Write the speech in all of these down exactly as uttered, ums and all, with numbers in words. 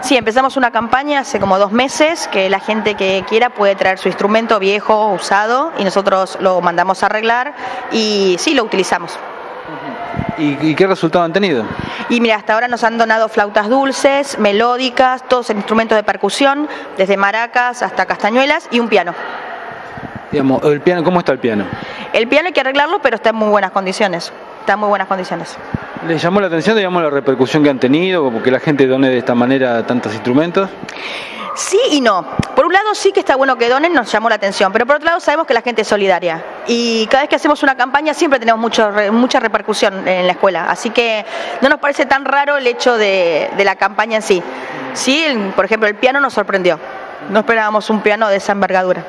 Sí, empezamos una campaña hace como dos meses que la gente que quiera puede traer su instrumento viejo, usado, y nosotros lo mandamos a arreglar y sí, lo utilizamos. ¿Y, y qué resultado han tenido? Y mira, hasta ahora nos han donado flautas dulces, melódicas, todos instrumentos de percusión, desde maracas hasta castañuelas y un piano. Digamos, el piano, ¿cómo está el piano? El piano hay que arreglarlo, pero está en muy buenas condiciones. Está en muy buenas condiciones. ¿Les llamó la atención, digamos, la repercusión que han tenido, como que la gente done de esta manera tantos instrumentos? Sí y no. Por un lado sí que está bueno que donen, nos llamó la atención, pero por otro lado sabemos que la gente es solidaria y cada vez que hacemos una campaña siempre tenemos mucho, mucha repercusión en la escuela, así que no nos parece tan raro el hecho de, de la campaña en sí. Sí, el, por ejemplo, el piano nos sorprendió, no esperábamos un piano de esa envergadura.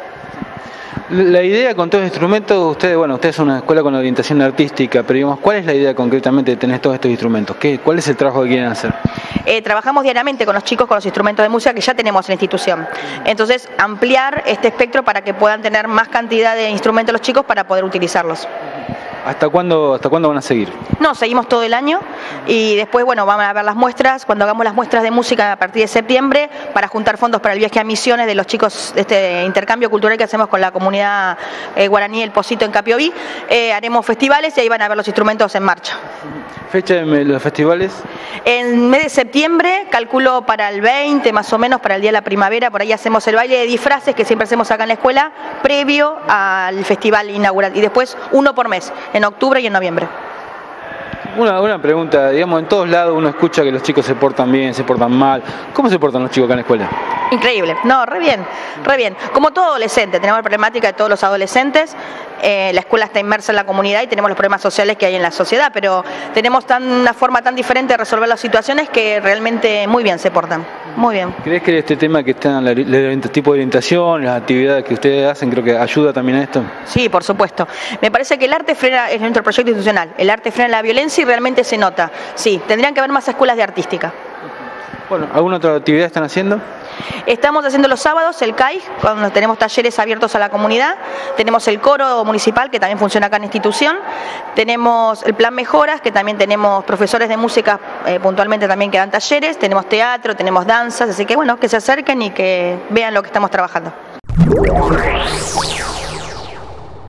La idea con todos los instrumentos, ustedes, bueno, ustedes son una escuela con orientación artística, pero digamos, ¿cuál es la idea concretamente de tener todos estos instrumentos? ¿Qué, ¿Cuál es el trabajo que quieren hacer? Eh, trabajamos diariamente con los chicos con los instrumentos de música que ya tenemos en la institución. Entonces, ampliar este espectro para que puedan tener más cantidad de instrumentos los chicos para poder utilizarlos. ¿Hasta cuándo, hasta cuándo van a seguir? No, seguimos todo el año y después, bueno, vamos a ver las muestras, cuando hagamos las muestras de música a partir de septiembre, para juntar fondos para el viaje a Misiones de los chicos de este intercambio cultural que hacemos con la comunidad eh, guaraní El Pocito en Capiobí. Eh, haremos festivales y ahí van a ver los instrumentos en marcha. ¿Fecha de los festivales? En mes de septiembre, calculo para el veinte más o menos, para el día de la primavera, por ahí hacemos el baile de disfraces que siempre hacemos acá en la escuela, previo al festival inaugural, y después uno por mes, en octubre y en noviembre. Una, una pregunta, digamos, en todos lados uno escucha que los chicos se portan bien, se portan mal. ¿Cómo se portan los chicos acá en la escuela? Increíble, no, re bien, re bien. Como todo adolescente, tenemos la problemática de todos los adolescentes, eh, la escuela está inmersa en la comunidad y tenemos los problemas sociales que hay en la sociedad, pero tenemos tan, una forma tan diferente de resolver las situaciones que realmente muy bien se portan, muy bien. ¿Crees que este tema que está en el tipo de orientación, las actividades que ustedes hacen, creo que ayuda también a esto? Sí, por supuesto. Me parece que el arte frena, es nuestro proyecto institucional, el arte frena la violencia y realmente se nota. Sí, tendrían que haber más escuelas de artística. Bueno, ¿alguna otra actividad están haciendo? Estamos haciendo los sábados el C A I, cuando tenemos talleres abiertos a la comunidad. Tenemos el coro municipal, que también funciona acá en la institución. Tenemos el plan Mejoras, que también tenemos profesores de música eh, puntualmente también que dan talleres. Tenemos teatro, tenemos danzas, así que bueno, que se acerquen y que vean lo que estamos trabajando.